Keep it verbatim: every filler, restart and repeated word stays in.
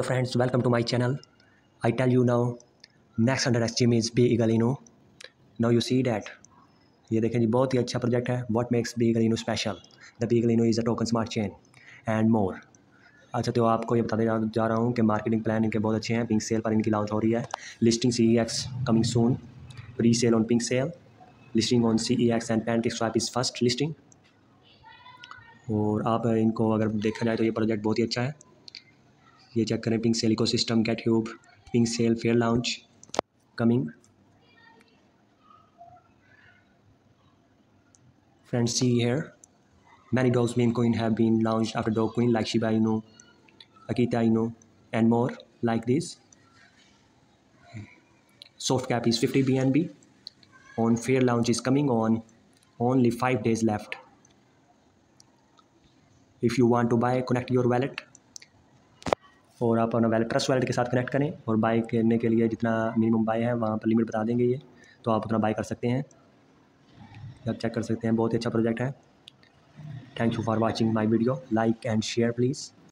Friends, welcome to my channel. I tell you now, next under exchange is Beagle Inu. Now you see that. ये देखें जी, बहुत ही अच्छा project है. What makes Beagle Inu special? The Beagle Inu is a token smart chain and more. अच्छा, तो आपको ये बताने जा, जा रहा हूँ कि मार्केटिंग प्लान इनके बहुत अच्छे हैं. पिंक सेल पर इनकी लॉन्च हो रही है. Listing C E X coming soon. Presale on pink sale. Listing on C E X and PancakeSwap is first listing. और आप इनको अगर देखा जाए तो ये प्रोजेक्ट बहुत ही अच्छा है. ये चेक करें, pink sale ecosystem, GitHub, pink sale fair launch coming. Friends, see here, many dogs meme coin have been launched after dog coin like Shiba Inu, Akita Inu, and more like this. Soft cap is fifty B N B. On fair launch is coming on. Only five days left. If you want to buy, connect your wallet. और आप अपना wallet trust wallet के साथ connect करें और bye करने के लिए जितना मिनिमम बाय है वहाँ पर लिमिट बता देंगे ये, तो आप उतना बाय कर सकते हैं. आप चेक कर सकते हैं, बहुत ही अच्छा प्रोजेक्ट है. Thank you for watching my video. Like and share please.